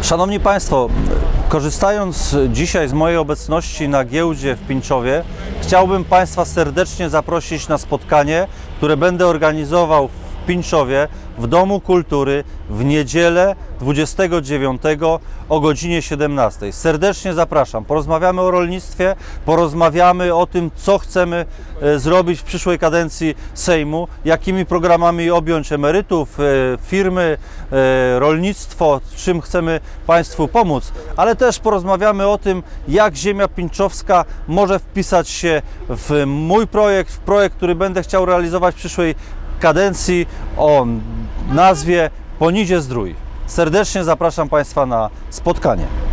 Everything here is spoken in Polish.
Szanowni Państwo, korzystając dzisiaj z mojej obecności na giełdzie w Pińczowie, chciałbym Państwa serdecznie zaprosić na spotkanie, które będę organizował w Pińczowie w Domu Kultury w niedzielę 29 o godzinie 17. Serdecznie zapraszam. Porozmawiamy o rolnictwie, porozmawiamy o tym, co chcemy zrobić w przyszłej kadencji Sejmu, jakimi programami objąć emerytów, firmy, rolnictwo, czym chcemy Państwu pomóc, ale też porozmawiamy o tym, jak ziemia pińczowska może wpisać się w mój projekt, w projekt, który będę chciał realizować w przyszłej kadencji o nazwie Ponidzie Zdrój. Serdecznie zapraszam Państwa na spotkanie.